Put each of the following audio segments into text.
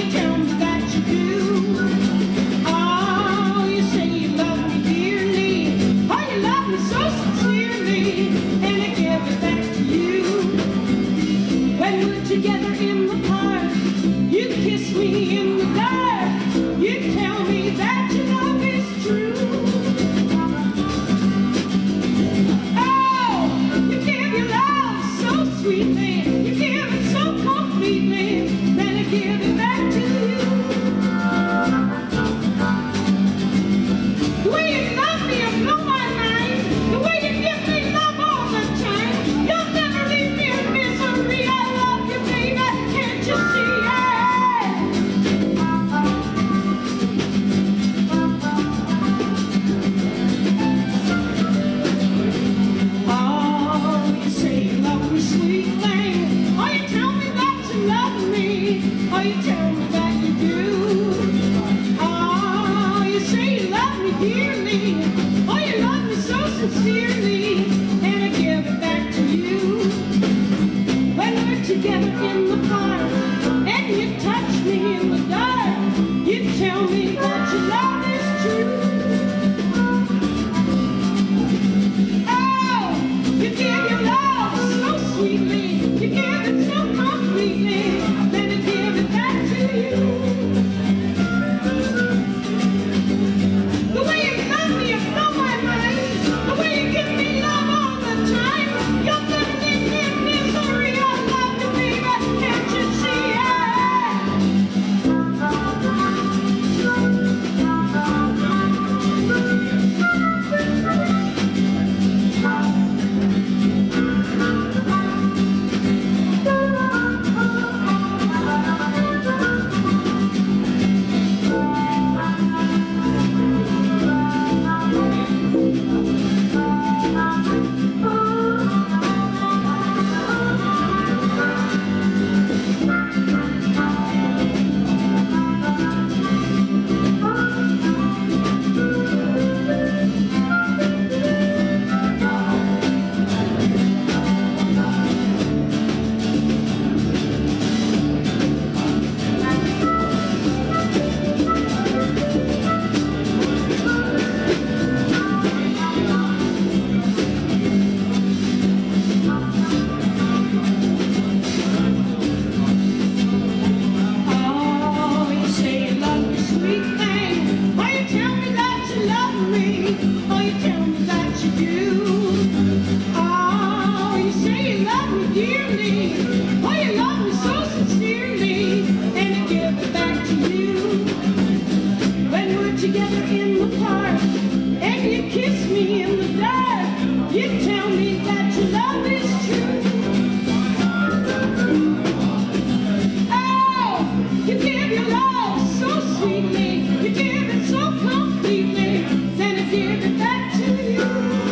you tell me that you do. Oh, you say you love me dearly. Oh, you love me so sincerely, and I give it back to you. When we're together in the park, you kiss me in the dark. You tell me that your love is true. Oh, you give your love so sweetly. You give it so completely. Then I give it back to you. The way you love me, you blow my mind. The way you give me love all the time. You'll never leave me in misery. I love you, baby. Can't you see it? Oh, you say you love me, sweet thing. Oh, you tell me that you love me. Oh, you tell me that you do. Oh, you say you love me dearly. Oh, you love me so sincerely, and I give it back to you. When we're together in the park, and you touch me in the dark, you tell me that your love is true. Oh, you give your love so sweetly, you give it so completely, then I give it back to you. The way you love me, you blow my mind. The way you give me love all the time. You'll never leave me in misery. I love you, baby. Can't you see it? Oh, you say you love me, sweet thing. Oh, you tell me that you love me. Oh, you tell me that you do. Oh, you say you love me dearly. Oh, you love me so sincerely, and I give it back to you. When we're together in the park, and you kiss me in the dark, you tell me that your love is true. Oh, you give your love so sweetly, you give it so completely, then I give it back to you.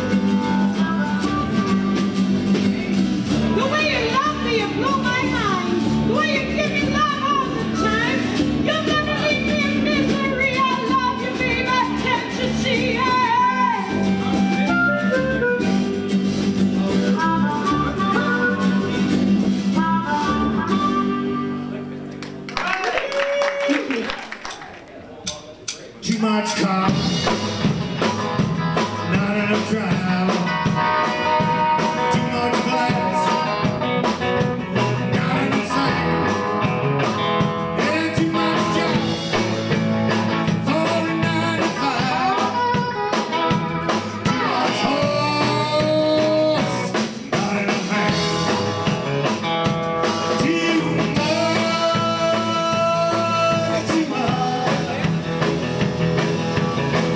The way you love me, you blow my mind. The way you give me love all the time. You'll never leave me in misery. I love you, baby. Can't you see it? Too much coffee, not enough travel. Too much glass, not enough sand. And too much job for a 9 to 5. Too much horse, not enough hand. Too much, too much.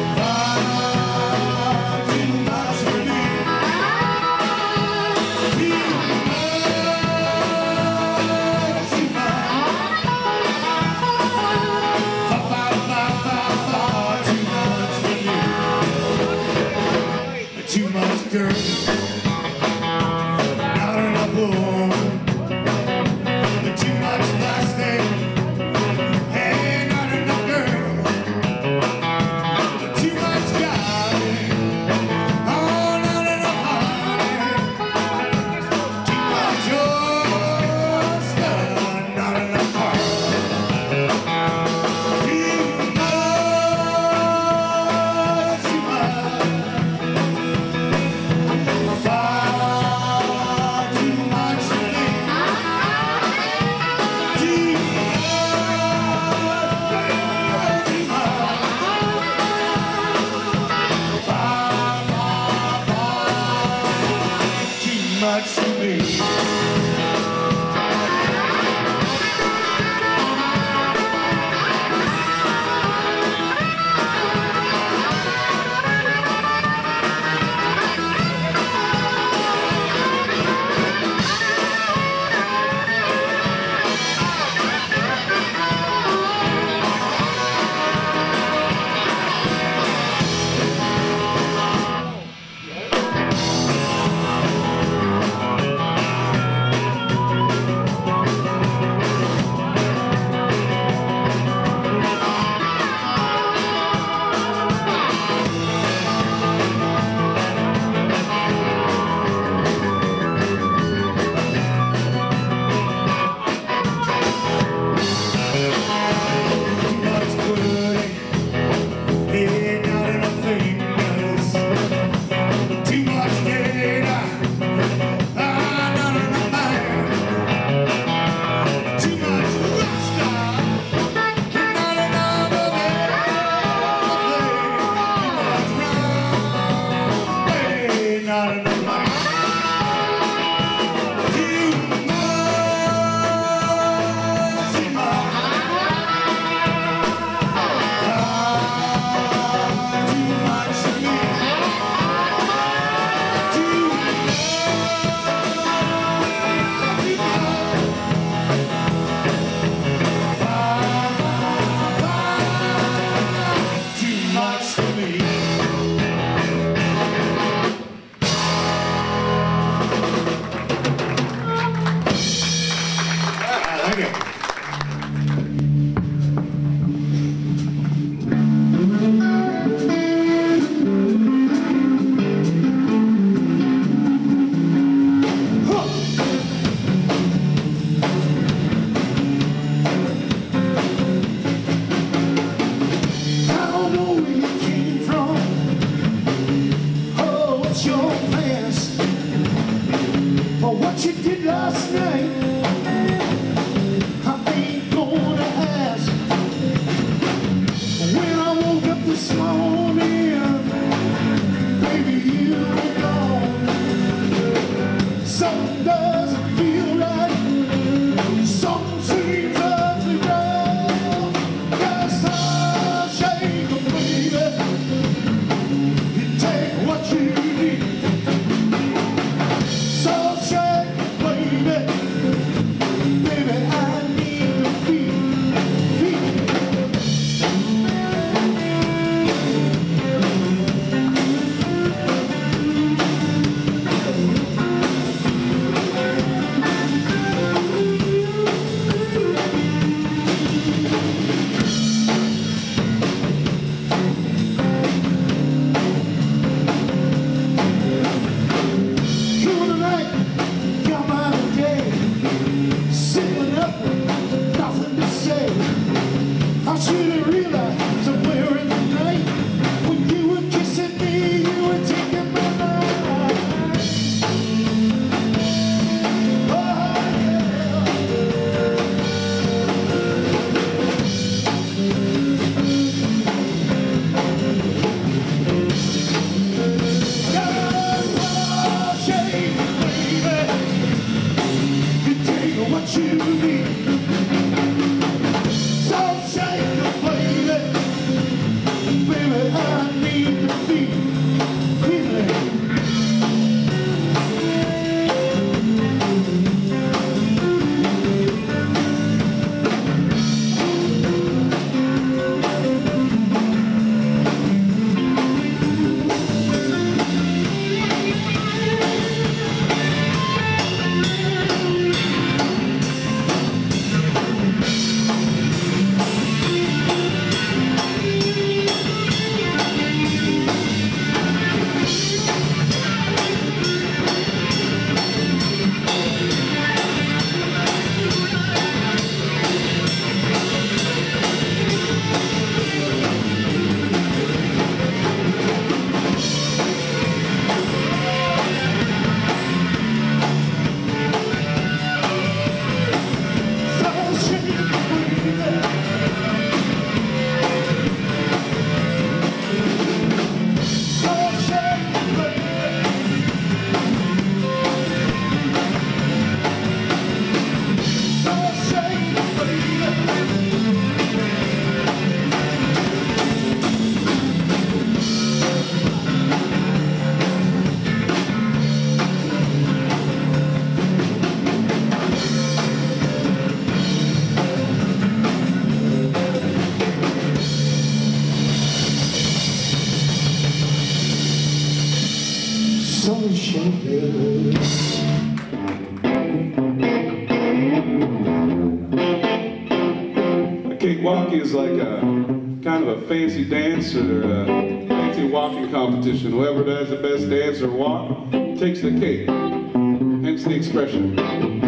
A cakewalk is like a kind of a fancy dance or a fancy walking competition. Whoever does the best dance or walk takes the cake. Hence the expression.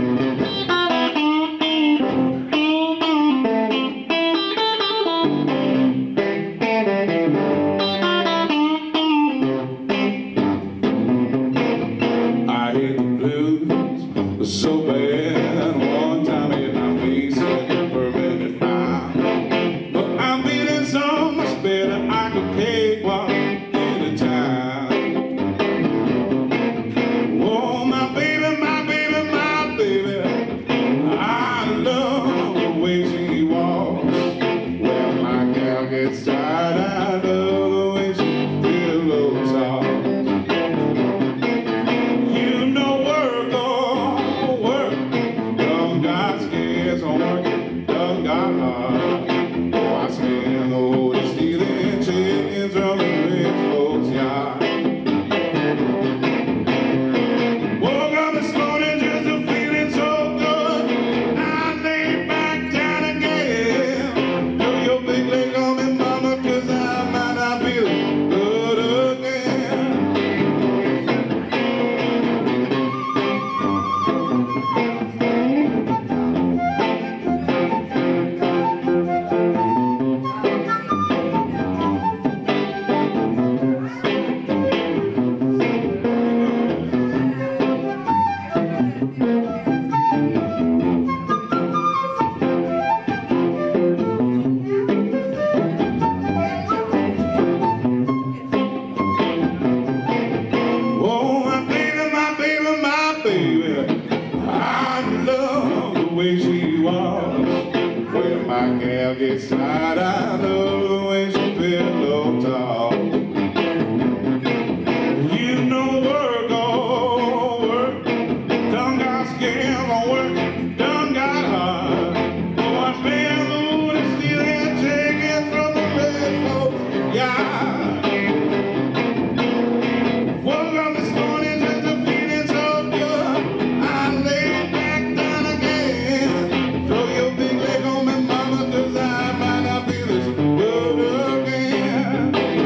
I hate the blues so bad. One time I hit my face in a permanent fire. But I'm feeling so much better. I could cakewalk any time. Oh, my baby, my baby, my baby, I love the way she walks. When my gal gets tired, I love the way she pillows off. When my gal gets tired, I love the way she pillow talk. You know work, oh work, done got scales on work, done got hard. Oh, I feel the mood is still and chicken from the red folks' yard. Woke up this morning just a feeling so good. I laid back down again. Throw your big leg on me, mama, 'cause I might not feel as good again.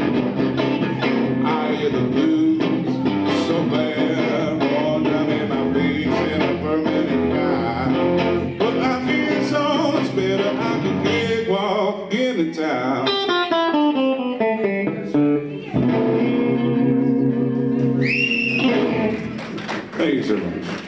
I hear the blues so bad, one time in my face in a permanent fire. But I feel so much better, I can cakewalk into town. Thank you so much.